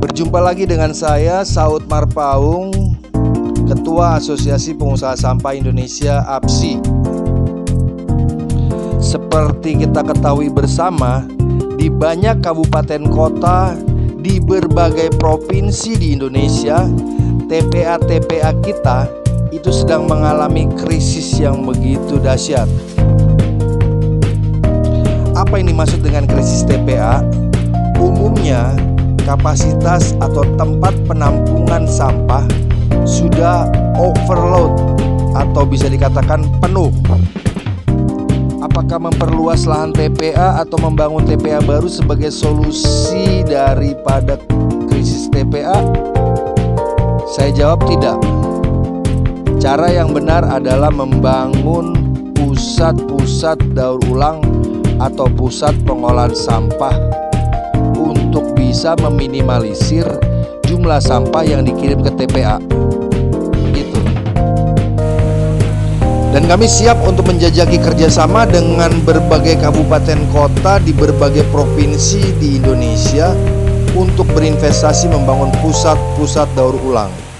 Berjumpa lagi dengan saya, Saud Marpaung, Ketua Asosiasi Pengusaha Sampah Indonesia (APSI). Seperti kita ketahui bersama, di banyak kabupaten kota di berbagai provinsi di Indonesia, TPA-TPA kita itu sedang mengalami krisis yang begitu dahsyat. Apa ini maksud dengan krisis TPA? Umumnya, kapasitas atau tempat penampungan sampah sudah overload atau bisa dikatakan penuh. Apakah memperluas lahan TPA atau membangun TPA baru sebagai solusi daripada krisis TPA? Saya jawab tidak. Cara yang benar adalah membangun pusat-pusat daur ulang atau pusat pengolahan sampah untuk bisa meminimalisir jumlah sampah yang dikirim ke TPA. Gitu. Dan kami siap untuk menjajaki kerjasama dengan berbagai kabupaten kota di berbagai provinsi di Indonesia untuk berinvestasi membangun pusat-pusat daur ulang.